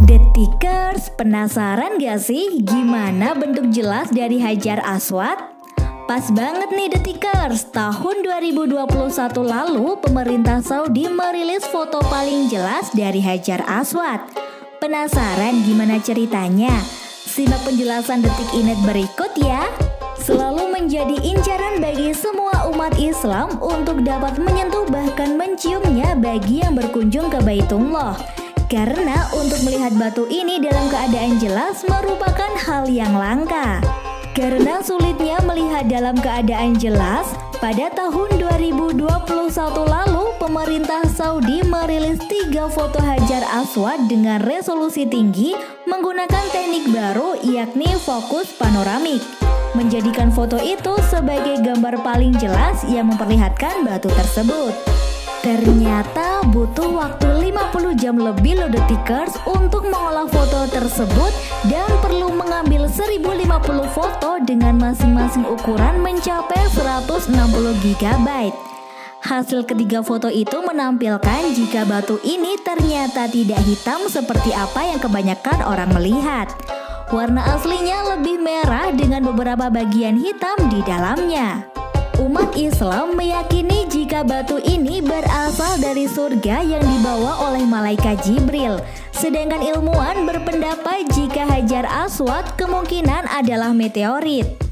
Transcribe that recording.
Detikers, penasaran gak sih gimana bentuk jelas dari Hajar Aswad? Pas banget nih Detikers, tahun 2021 lalu pemerintah Saudi merilis foto paling jelas dari Hajar Aswad. Penasaran gimana ceritanya? Simak penjelasan Detik.net berikut ya. Selalu menjadi incaran bagi semua umat Islam untuk dapat menyentuh bahkan menciumnya bagi yang berkunjung ke Baitullah. Karena untuk melihat batu ini dalam keadaan jelas merupakan hal yang langka. Karena sulitnya melihat dalam keadaan jelas, pada tahun 2021 lalu pemerintah Saudi merilis 3 foto Hajar Aswad dengan resolusi tinggi menggunakan teknik baru yakni fokus panoramik, menjadikan foto itu sebagai gambar paling jelas yang memperlihatkan batu tersebut. Ternyata butuh waktu 50 jam lebih loh Detikers untuk mengolah foto tersebut dan perlu mengambil 1050 foto dengan masing-masing ukuran mencapai 160 GB. Hasil ketiga foto itu menampilkan jika batu ini ternyata tidak hitam seperti apa yang kebanyakan orang melihat. Warna aslinya lebih merah dengan beberapa bagian hitam di dalamnya. Umat Islam meyakini jika batu ini berasal dari surga yang dibawa oleh malaikat Jibril. Sedangkan ilmuwan berpendapat jika Hajar Aswad kemungkinan adalah meteorit.